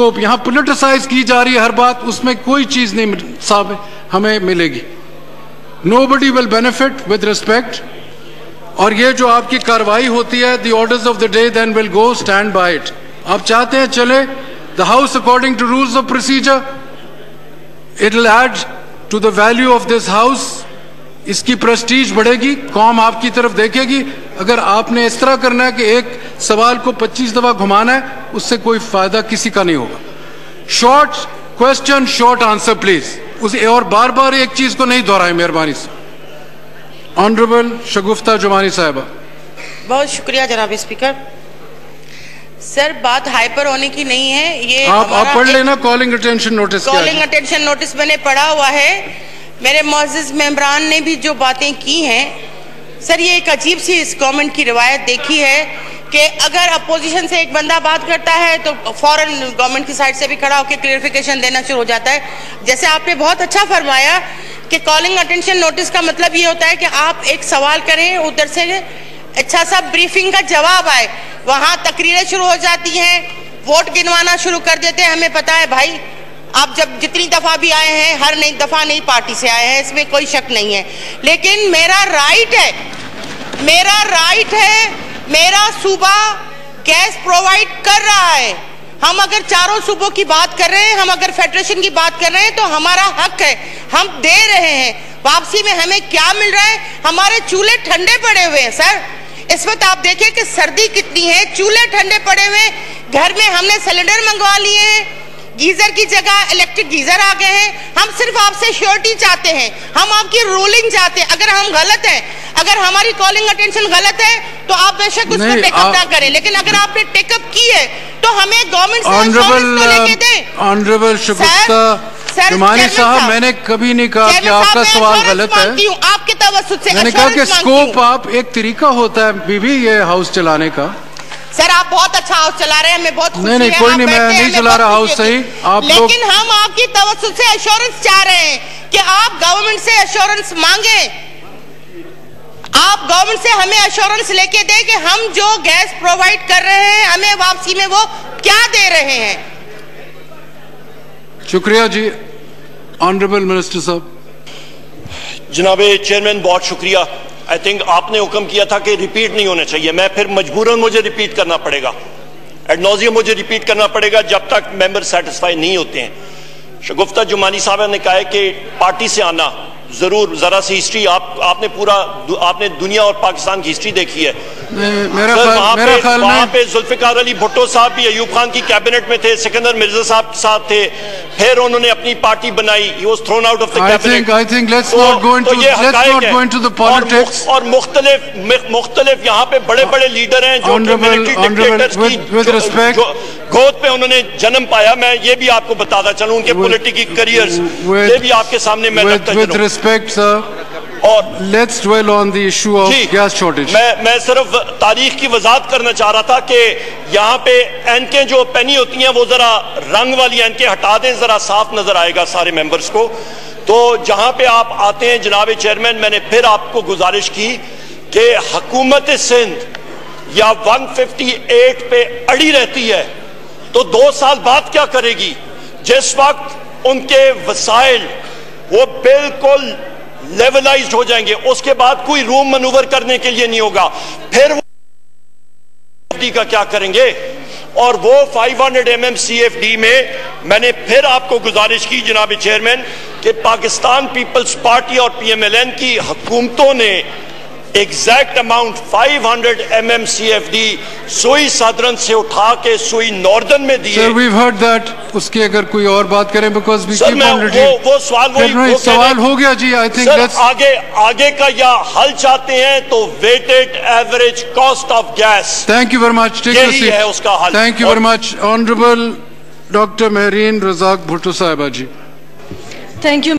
Scope, यहाँ politicise की जा रही है हर बात, उसमें कोई चीज नहीं साहब हमें मिलेगी। Nobody will benefit with respect. और ये जो आपकी कार्रवाई होती है, the orders of the day then will go stand by it. आप चाहते हैं चले the house according to rules of procedure, it will add to the value of this house, इसकी प्रेस्टीज बढ़ेगी, कौम आपकी तरफ देखेगी। अगर आपने इस तरह करना है कि एक सवाल को 25 दफा घुमाना है, उससे कोई फायदा किसी का नहीं होगा। Short question, short answer please. उसे और बार बार एक चीज को नहीं दोहराए मेहरबानी से। ऑनरेबल शगुफ्ता गिलानी साहिबा। बहुत शुक्रिया जनाब स्पीकर। सर, बात हाइपर होने की नहीं है, ये आप पढ़ लेना calling attention notice. Calling attention notice मैंने पढ़ा हुआ है। मेरे मोअज़्ज़िज़ इमरान ने भी जो बातें की हैं, सर ये एक अजीब सी इस गवर्नमेंट की रिवायत देखी है कि अगर अपोजिशन से एक बंदा बात करता है तो फौरन गवर्नमेंट की साइड से भी खड़ा होकर क्लियरिफिकेशन देना शुरू हो जाता है। जैसे आपने बहुत अच्छा फरमाया कि कॉलिंग अटेंशन नोटिस का मतलब ये होता है कि आप एक सवाल करें, उधर से अच्छा सा ब्रीफिंग का जवाब आए, वहां तकरीरें शुरू हो जाती हैं, वोट गिनवाना शुरू कर देते हैं। हमें पता है भाई, आप जब जितनी दफा भी आए हैं, हर नई दफा नई पार्टी से आए हैं, इसमें कोई शक नहीं है। लेकिन मेरा राइट है, मेरा सूबा गैस प्रोवाइड कर रहा है। हम अगर चारों सूबों की बात कर रहे हैं, हम अगर फेडरेशन की बात कर रहे हैं, तो हमारा हक है, हम दे रहे हैं। वापसी में हमें क्या मिल रहा है? हमारे चूल्हे ठंडे पड़े हुए हैं। सर, इस वक्त आप देखिए कि सर्दी कितनी है, चूल्हे ठंडे पड़े हुए, घर में हमने सिलेंडर मंगवा लिए हैं, गीजर की जगह इलेक्ट्रिक गीजर आ गए हैं। हम सिर्फ आपसे श्योरिटी चाहते हैं, हम आपकी रूलिंग चाहते हैं। अगर हम गलत हैं, अगर हमारी कॉलिंग अटेंशन गलत है, तो आप बेशक उसको टेकअप ना करें, लेकिन अगर आपने टेकअप की है तो हमें गवर्नमेंट से एश्योरेंस तो लेके दें। ऑनरेबल शगुफ्ता गिलानी साहब, मैंने कभी नहीं कहा कि आपका सवाल गलत है। आपके तवज्जुह से मैंने कहा कि स्कोप, आप एक तरीका होता है बीबी ये हाउस चलाने का। सर, आप बहुत अच्छा हाउस चला रहे हैं, हमें बहुत खुशी है। नहीं, कोई नहीं, मैं नहीं चला रहा हाउस सही। आप लोग, लेकिन हम आपकी तवज्जुह से एश्योरेंस चाह रहे हैं कि आप गवर्नमेंट से एश्योरेंस मांगे, आप गवर्नमेंट से हमें एश्योरेंस लेके दें कि हम जो गैस प्रोवाइड कर रहे हैं, हमें वापसी में वो क्या दे रहे हैं। शुक्रिया जी। ऑनरेबल मिनिस्टर साहब। जनाबे चेयरमैन, बहुत शुक्रिया। आई थिंक आपने हुक्म किया था कि रिपीट नहीं होने चाहिए, मैं फिर मजबूरन मुझे रिपीट करना पड़ेगा, एड नॉजियम मुझे रिपीट करना पड़ेगा जब तक मेंबर सेटिस्फाई नहीं होते हैं। शगुफ्ता गिलानी साहब ने कहा है कि पार्टी से आना जरूर, जरा सी हिस्ट्री आपने दुनिया और पाकिस्तान की हिस्ट्री देखी है। वहां पे जुल्फिकार अली भुट्टो साहब भी अयूब खान की कैबिनेट में थे, सिकंदर मिर्जा साहब के साथ थे, फिर उन्होंने अपनी पार्टी बनाई, he was thrown out of the cabinet। I think let's not go into the politics। और मुख्तलिफ यहाँ पे बड़े बड़े लीडर हैं जो मिलिट्री डिक्टेटर्स की गोद पे उन्होंने जन्म पाया। मैं ये भी आपको बताता चलूं, उनके पॉलिटिकल करियर्स ये भी आपके सामने मैं रखता चलूं। और let's dwell on the issue of gas shortage. मैं सिर्फ तारीख की वजाहत करना चाह रहा था कि यहाँ पे एनके जो पेनी होती हैं वो जरा रंग वाली एनके हटा दें, जरा साफ नजर आएगा सारे मेंबर्स को। तो जहां पे आप आते हैं जनाब चेयरमैन, मैंने फिर आपको गुजारिश की कि हुकूमत सिंध या 158 पे अड़ी रहती है तो 2 साल बाद क्या करेगी, जिस वक्त उनके वसाइल वो बिल्कुल लेवलाइज्ड हो जाएंगे, उसके बाद कोई रूम मनूवर करने के लिए नहीं होगा, फिर वो का क्या करेंगे। और वो 500 mm CFD में मैंने फिर आपको गुजारिश की जनाब चेयरमैन कि पाकिस्तान पीपल्स पार्टी और PMLN की हुकूमतों ने एग्जैक्ट अमाउंट 500 mm CFD सुई सादरन से उठा के सुई नॉर्दर्न में दी। Sir, we've heard that। उसकी अगर कोई और बात करें, because we keep already वो सवाल हो गया जी। I think let's आगे का या हल चाहते हैं तो weighted average cost of gas. Thank you very much। यही है उसका हल। Thank you very much। Honorable Dr. Mehreen Razak Bhutto साहिबा जी। Thank you।